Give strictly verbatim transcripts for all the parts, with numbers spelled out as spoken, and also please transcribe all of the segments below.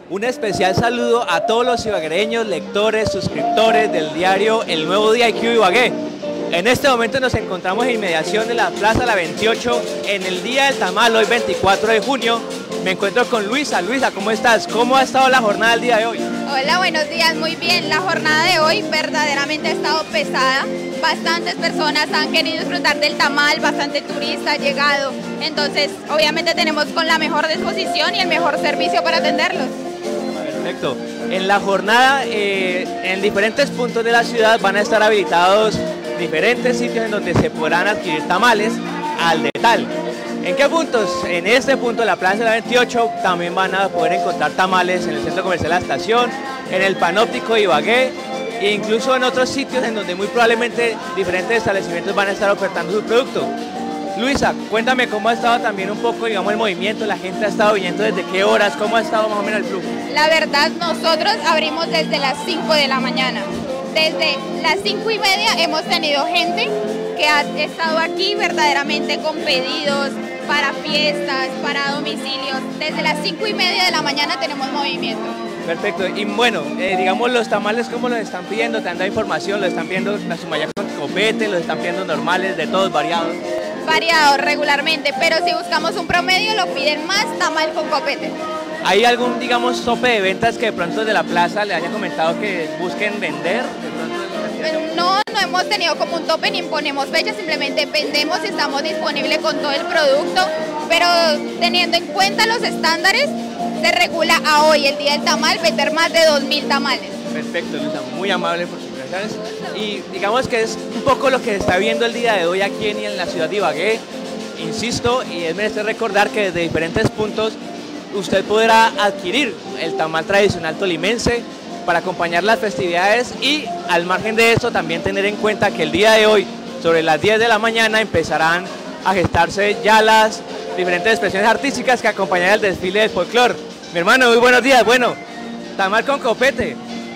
Un especial saludo a todos los ibaguereños, lectores, suscriptores del diario El Nuevo Día I Q Ibagué. En este momento nos encontramos en inmediación de la Plaza La veintiocho en el Día del Tamal, hoy veinticuatro de junio. Me encuentro con Luisa. Luisa, ¿cómo estás? ¿Cómo ha estado la jornada del día de hoy? Hola, buenos días, muy bien. La jornada de hoy verdaderamente ha estado pesada. Bastantes personas han querido disfrutar del tamal, bastante turista ha llegado. Entonces, obviamente tenemos con la mejor disposición y el mejor servicio para atenderlos. Perfecto. En la jornada, eh, en diferentes puntos de la ciudad van a estar habilitados diferentes sitios en donde se podrán adquirir tamales al detal. ¿En qué puntos? En este punto, la Plaza de la veintiocho, también van a poder encontrar tamales en el Centro Comercial La Estación, en el Panóptico de Ibagué, e incluso en otros sitios en donde muy probablemente diferentes establecimientos van a estar ofertando su producto. Luisa, cuéntame cómo ha estado también un poco, digamos, el movimiento, la gente ha estado viniendo desde qué horas, cómo ha estado más o menos el flujo. La verdad, nosotros abrimos desde las cinco de la mañana. Desde las cinco y media hemos tenido gente que ha estado aquí verdaderamente con pedidos para fiestas, para domicilios. Desde las cinco y media de la mañana tenemos movimiento. Perfecto, y bueno, eh, digamos los tamales, ¿cómo los están pidiendo? ¿Te han dado información? ¿Los están pidiendo la sumaya con copete? ¿Los están pidiendo normales, de todos, variados? Variados regularmente, pero si buscamos un promedio lo piden más tamal con copete. ¿Hay algún, digamos, tope de ventas que de pronto de la plaza le haya comentado que busquen vender? De pronto, no, no hemos tenido como un tope ni imponemos fechas, simplemente vendemos y estamos disponibles con todo el producto, pero teniendo en cuenta los estándares, se regula a hoy, el día del tamal, vender más de dos mil tamales. Perfecto, Luisa, muy amable por sus impresiones. Y digamos que es un poco lo que se está viendo el día de hoy aquí en, en la ciudad de Ibagué. Insisto, y es menester recordar que desde diferentes puntos usted podrá adquirir el tamal tradicional tolimense para acompañar las festividades y al margen de eso también tener en cuenta que el día de hoy, sobre las diez de la mañana, empezarán a gestarse ya las diferentes expresiones artísticas que acompañarán el desfile del folclore. Mi hermano, muy buenos días. Bueno, tamal con copete.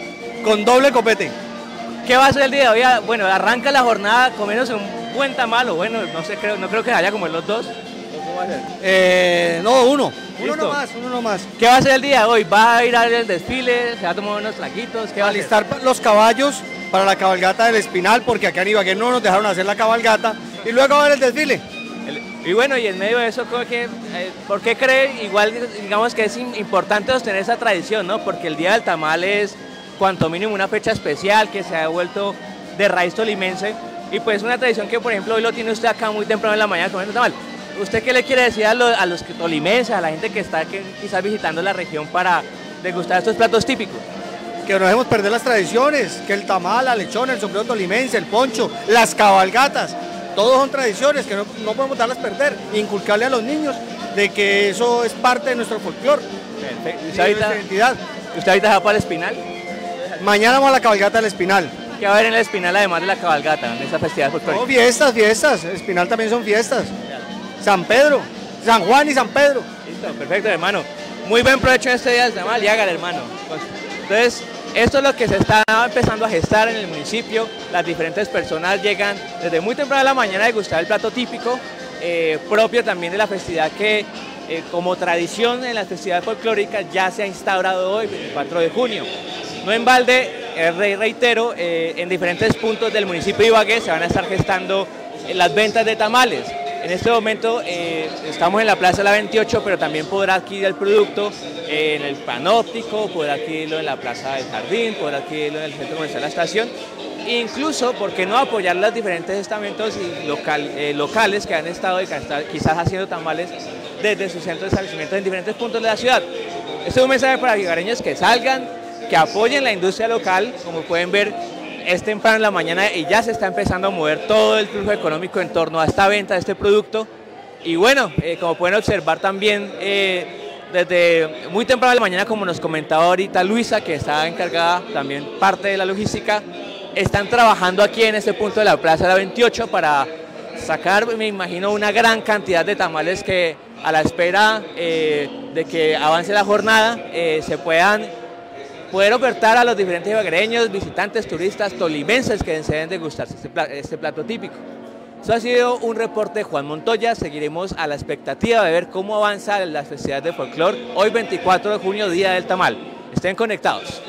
Con doble copete. ¿Qué va a ser el día de hoy? Bueno, arranca la jornada comiéndose un buen tamal, o bueno, no sé, creo, no creo que haya como en los dos. ¿Cómo va a ser? Eh, no, uno. Uno ¿Listo? nomás, uno nomás. ¿Qué va a ser el día de hoy? ¿Va a ir a ver el desfile? ¿Se va a tomar unos traguitos? ¿Qué va a Alistar los caballos para la cabalgata del Espinal, porque acá en Ibagué no nos dejaron hacer la cabalgata, y luego va a ver el desfile. El, y bueno, y en medio de eso, que, eh, ¿por qué cree? Igual, digamos que es importante sostener esa tradición, ¿no? Porque el Día del Tamal es, cuanto mínimo, una fecha especial que se ha vuelto de raíz tolimense, y pues una tradición que, por ejemplo, hoy lo tiene usted acá muy temprano en la mañana comiendo tamal. ¿Usted qué le quiere decir a los, a los tolimenses, a la gente que está que, quizás visitando la región para degustar estos platos típicos? Que no dejemos perder las tradiciones, que el tamal, la lechona, el sombrero tolimense, el poncho, las cabalgatas, todos son tradiciones que no, no podemos darlas a perder, inculcarle a los niños de que eso es parte de nuestro folclore. Perfecto. ¿Usted ahorita, identidad. ¿Usted ahorita va para el Espinal? Mañana vamos a la cabalgata del Espinal. ¿Qué va a haber en el Espinal además de la cabalgata, en esa festividad folclórica? No, fiestas, fiestas, el Espinal también son fiestas. San Pedro, San Juan y San Pedro. Listo, perfecto, hermano. Muy buen provecho en este día del tamal y hágale, hermano. Entonces, esto es lo que se está empezando a gestar en el municipio. Las diferentes personas llegan desde muy temprano de la mañana a degustar el plato típico, eh, propio también de la festividad que, eh, como tradición en las festividades folclóricas, ya se ha instaurado hoy, veinticuatro de junio. No en balde, eh, reitero, eh, en diferentes puntos del municipio de Ibagué se van a estar gestando eh, las ventas de tamales. En este momento eh, estamos en la Plaza La veintiocho, pero también podrá adquirir el producto eh, en el Panóptico, podrá adquirirlo en la Plaza del Jardín, podrá adquirirlo en el Centro Comercial La Estación. Incluso, ¿por qué no apoyar los diferentes estamentos y local, eh, locales que han estado quizás haciendo tamales desde sus centros de establecimientos en diferentes puntos de la ciudad? Este es un mensaje para los ibaguereños que salgan, que apoyen la industria local. Como pueden ver, es temprano en la mañana y ya se está empezando a mover todo el flujo económico en torno a esta venta de este producto. Y bueno, eh, como pueden observar también, eh, desde muy temprano en la mañana, como nos comentaba ahorita Luisa, que está encargada también parte de la logística, están trabajando aquí en este punto de la Plaza La veintiocho para sacar, me imagino, una gran cantidad de tamales que a la espera eh, de que avance la jornada eh, se puedan poder ofertar a los diferentes ibaguereños, visitantes, turistas, tolimenses que deseen degustarse este plato, este plato típico. Esto ha sido un reporte de Juan Montoya. Seguiremos a la expectativa de ver cómo avanza las festividades de folclore hoy veinticuatro de junio, Día del Tamal. Estén conectados.